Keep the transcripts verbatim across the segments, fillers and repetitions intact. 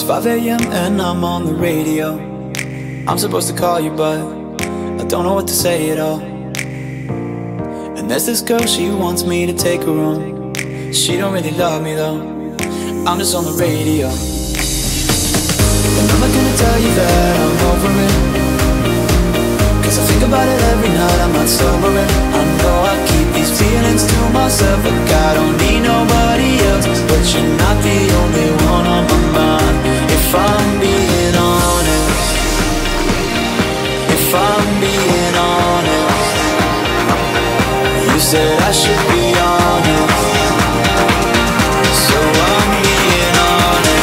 five A M and I'm on the radio. I'm supposed to call you but I don't know what to say at all. And there's this girl, she wants me to take her home. She don't really love me though, I'm just on the radio. And I'm not gonna tell you that I'm over it, cause I think about it every night, I'm not sobering. I know I keep these feelings to myself, like I don't need nobody else. But you're not the only one on my mind, if I'm being honest. If I'm being honest, you said I should be honest, so I'm being honest.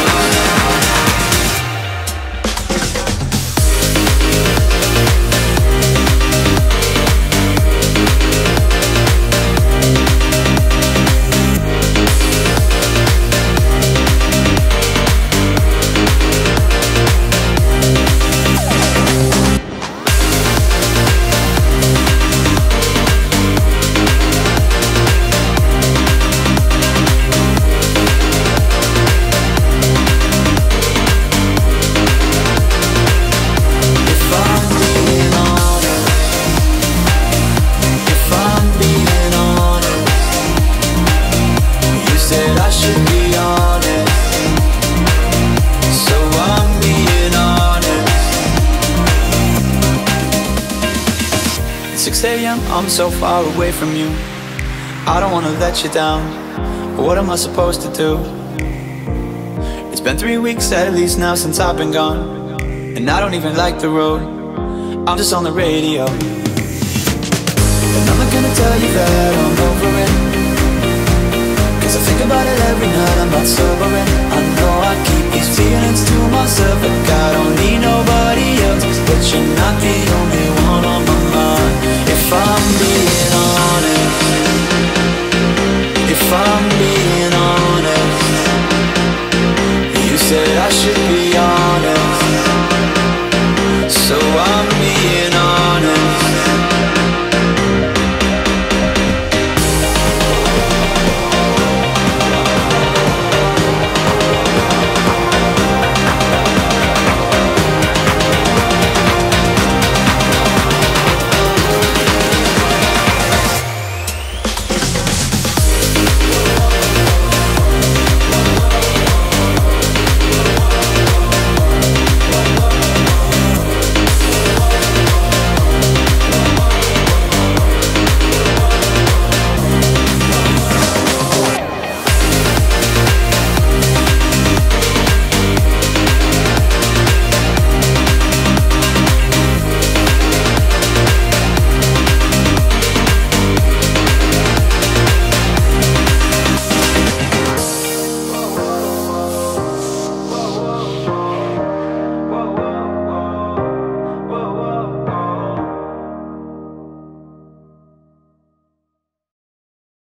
six A M, I'm so far away from you. I don't wanna let you down, but what am I supposed to do? It's been three weeks at least now since I've been gone, and I don't even like the road, I'm just on the radio. And I'm not gonna tell you that I'm over it, cause I think about it every night, I'm not sobering. I know I keep these feelings to myself, like I don't need nobody else. But you're not the only one